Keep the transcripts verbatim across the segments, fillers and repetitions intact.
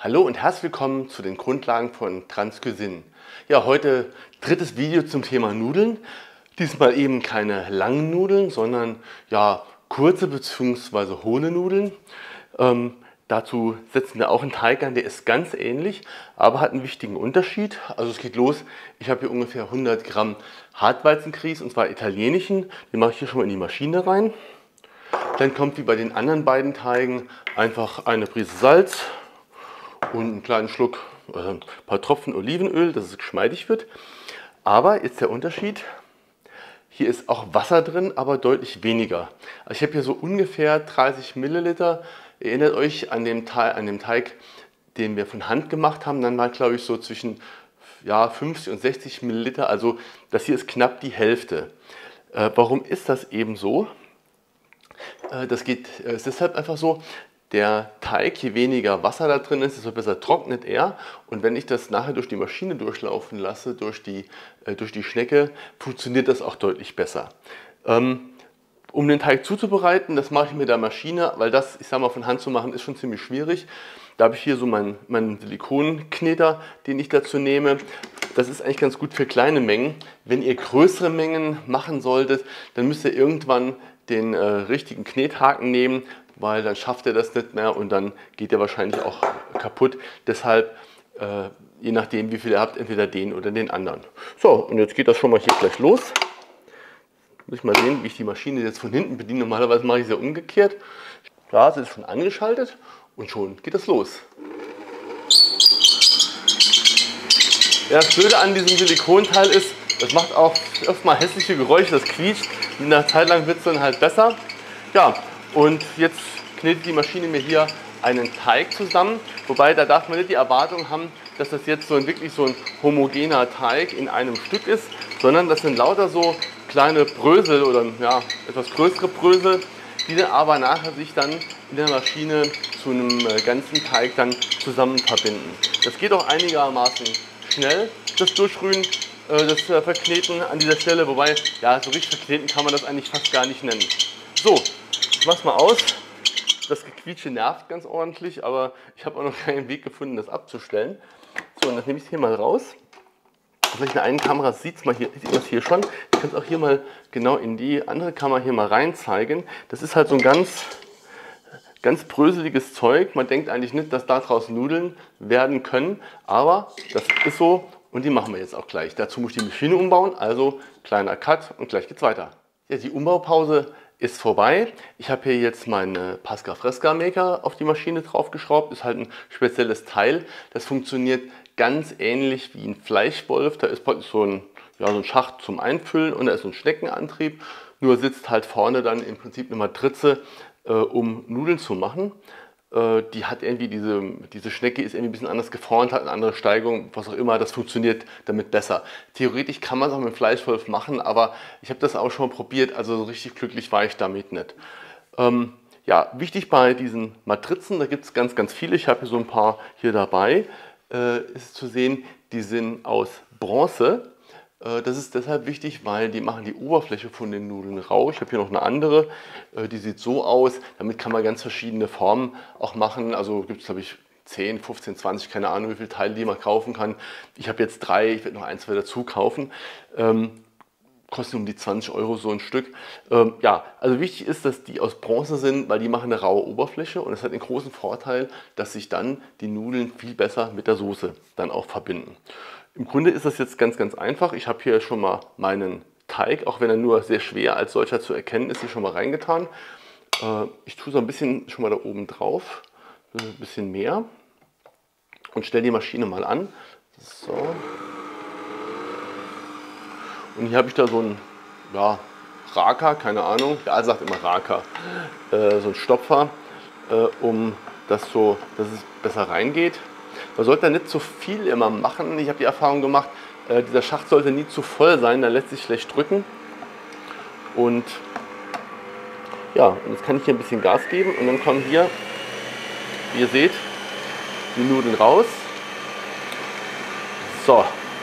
Hallo und herzlich willkommen zu den Grundlagen von Transcuisine. Ja, heute drittes Video zum Thema Nudeln. Diesmal eben keine langen Nudeln, sondern ja, kurze bzw. hohle Nudeln. Ähm, dazu setzen wir auch einen Teig an, der ist ganz ähnlich, aber hat einen wichtigen Unterschied. Also es geht los, ich habe hier ungefähr hundert Gramm Hartweizengrieß, und zwar italienischen. Den mache ich hier schon mal in die Maschine rein. Dann kommt wie bei den anderen beiden Teigen einfach eine Prise Salz und einen kleinen Schluck, äh, ein paar Tropfen Olivenöl, dass es geschmeidig wird. Aber jetzt der Unterschied, hier ist auch Wasser drin, aber deutlich weniger. Also ich habe hier so ungefähr dreißig Milliliter. Erinnert euch an den Teig, an den Teig, den wir von Hand gemacht haben, dann mal glaube ich so zwischen ja, fünfzig und sechzig Milliliter. Also das hier ist knapp die Hälfte. Äh, warum ist das eben so? Äh, das geht, äh, ist deshalb einfach so. Der Teig, je weniger Wasser da drin ist, desto besser trocknet er. Und wenn ich das nachher durch die Maschine durchlaufen lasse, durch die, äh, durch die Schnecke, funktioniert das auch deutlich besser. Ähm, um den Teig zuzubereiten, das mache ich mit der Maschine, weil das, ich sage mal, von Hand zu machen, ist schon ziemlich schwierig. Da habe ich hier so meinen, meinen Silikonkneter, den ich dazu nehme. Das ist eigentlich ganz gut für kleine Mengen. Wenn ihr größere Mengen machen solltet, dann müsst ihr irgendwann den äh, richtigen Knethaken nehmen, weil dann schafft er das nicht mehr und dann geht er wahrscheinlich auch kaputt. Deshalb, äh, je nachdem wie viel ihr habt, entweder den oder den anderen. So, und jetzt geht das schon mal hier gleich los. Muss ich mal sehen, wie ich die Maschine jetzt von hinten bediene. Normalerweise mache ich sie umgekehrt. Ja, sie ist schon angeschaltet und schon geht das los. Ja, das Blöde an diesem Silikonteil ist, das macht auch oft mal hässliche Geräusche, das quietscht. Mit einer Zeit lang wird es dann halt besser. Ja, und jetzt knetet die Maschine mir hier einen Teig zusammen. Wobei, da darf man nicht die Erwartung haben, dass das jetzt so ein, wirklich so ein homogener Teig in einem Stück ist, sondern das sind lauter so kleine Brösel oder ja, etwas größere Brösel, die dann aber nachher sich dann in der Maschine zu einem ganzen Teig dann zusammen verbinden. Das geht auch einigermaßen schnell, das Durchrühren, das Verkneten an dieser Stelle, wobei, ja, so richtig verkneten kann man das eigentlich fast gar nicht nennen. So, ich mach's mal aus. Das Gequietsche nervt ganz ordentlich, aber ich habe auch noch keinen Weg gefunden, das abzustellen. So, und dann nehme ich es hier mal raus. Vielleicht in der einen Kamera sieht man hier, sieht man es hier schon. Ich kann es auch hier mal genau in die andere Kamera hier mal rein zeigen. Das ist halt so ein ganz, ganz bröseliges Zeug. Man denkt eigentlich nicht, dass daraus Nudeln werden können, aber das ist so und die machen wir jetzt auch gleich. Dazu muss ich die Maschine umbauen, also kleiner Cut und gleich geht's weiter. Ja, die Umbaupause ist vorbei. Ich habe hier jetzt meinen Pasca Fresca Maker auf die Maschine draufgeschraubt. Ist halt ein spezielles Teil. Das funktioniert ganz ähnlich wie ein Fleischwolf. Da ist so ein, ja, so ein Schacht zum Einfüllen und da ist ein Schneckenantrieb. Nur sitzt halt vorne dann im Prinzip eine Matrize, äh, um Nudeln zu machen. Äh, die hat irgendwie diese, diese Schnecke ist irgendwie ein bisschen anders geformt, hat eine andere Steigung, was auch immer. Das funktioniert damit besser. Theoretisch kann man es auch mit dem Fleischwolf machen, aber ich habe das auch schon mal probiert. Also so richtig glücklich war ich damit nicht. Ähm, ja, wichtig bei diesen Matrizen, da gibt es ganz, ganz viele. Ich habe hier so ein paar hier dabei. Äh, ist zu sehen, die sind aus Bronze. Äh, das ist deshalb wichtig, weil die machen die Oberfläche von den Nudeln rau. Ich habe hier noch eine andere, äh, die sieht so aus. Damit kann man ganz verschiedene Formen auch machen. Also gibt es, glaube ich, zehn, fünfzehn, zwanzig, keine Ahnung, wie viele Teile die man kaufen kann. Ich habe jetzt drei, ich werde noch ein, zwei dazu kaufen. Ähm, Kosten um die zwanzig Euro so ein Stück. Ähm, ja, also wichtig ist, dass die aus Bronze sind, weil die machen eine raue Oberfläche und es hat den großen Vorteil, dass sich dann die Nudeln viel besser mit der Soße dann auch verbinden. Im Grunde ist das jetzt ganz, ganz einfach. Ich habe hier schon mal meinen Teig, auch wenn er nur sehr schwer als solcher zu erkennen ist, hier schon mal reingetan. Äh, ich tue so ein bisschen schon mal da oben drauf, ein bisschen mehr und stelle die Maschine mal an. So. Und hier habe ich da so einen ja, Raka, keine Ahnung, der sagt immer Raka, äh, so ein Stopfer, äh, um das so, dass es besser reingeht. Man sollte da nicht zu viel immer machen. Ich habe die Erfahrung gemacht, äh, dieser Schacht sollte nie zu voll sein, dann lässt sich schlecht drücken. Und ja, und jetzt kann ich hier ein bisschen Gas geben und dann kommen hier, wie ihr seht, die Nudeln raus. So.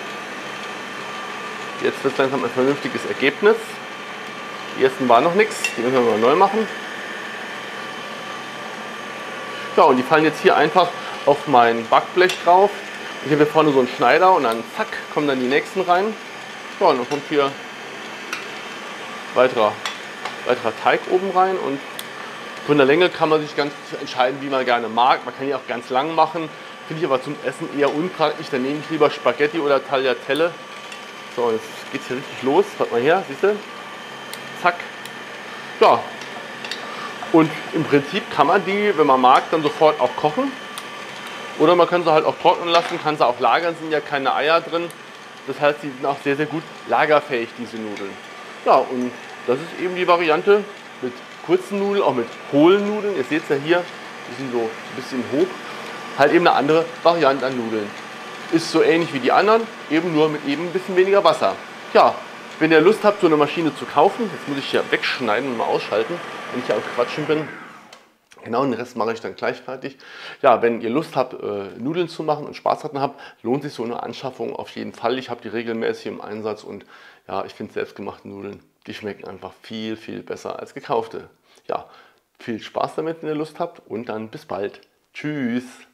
Jetzt wird es langsam ein vernünftiges Ergebnis. Die ersten waren noch nichts, die müssen wir mal neu machen. Ja, und die fallen jetzt hier einfach auf mein Backblech drauf. Ich habe hier vorne so einen Schneider und dann zack, kommen dann die nächsten rein. Ja, und dann kommt hier weiterer, weiterer Teig oben rein und von der Länge kann man sich ganz entscheiden, wie man gerne mag. Man kann die auch ganz lang machen, finde ich aber zum Essen eher unpraktisch. Dann nehme ich lieber Spaghetti oder Tagliatelle. So, jetzt geht es hier richtig los. Schaut mal her, siehst du? Zack. Ja. Und im Prinzip kann man die, wenn man mag, dann sofort auch kochen. Oder man kann sie halt auch trocknen lassen, kann sie auch lagern, sind ja keine Eier drin. Das heißt, die sind auch sehr, sehr gut lagerfähig, diese Nudeln. Ja, und das ist eben die Variante mit kurzen Nudeln, auch mit hohlen Nudeln. Ihr seht es ja hier, die sind so ein bisschen hoch. Halt eben eine andere Variante an Nudeln. Ist so ähnlich wie die anderen, eben nur mit eben ein bisschen weniger Wasser. Ja, wenn ihr Lust habt, so eine Maschine zu kaufen, jetzt muss ich hier wegschneiden und mal ausschalten, wenn ich hier am Quatschen bin. Genau, den Rest mache ich dann gleich fertig. Ja, wenn ihr Lust habt, äh, Nudeln zu machen und Spaß daran habt, lohnt sich so eine Anschaffung auf jeden Fall. Ich habe die regelmäßig im Einsatz und ja, ich finde selbstgemachte Nudeln, die schmecken einfach viel, viel besser als gekaufte. Ja, viel Spaß damit, wenn ihr Lust habt und dann bis bald. Tschüss!